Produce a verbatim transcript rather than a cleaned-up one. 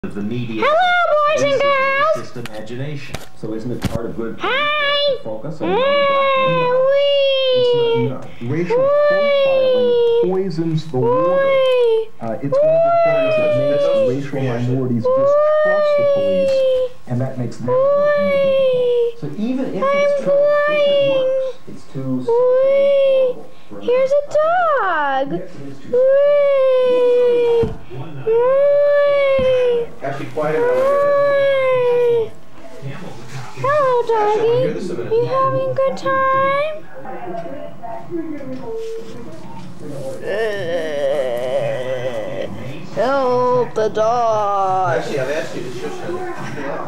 of the media. Hello, boys and girls. Just imagination. So isn't it part of good Hey. focus on Hey. non-black men? No. Racial profiling poisons the water. Uh, it's one of the things that makes racial minorities distrust the police, and that makes them more difficult. So even if it's true, if it works, it's too horrible. Here's a dog. Actually, quiet. Hello, doggy. You having a good time? Help the dog. Actually, I've asked you to shush him.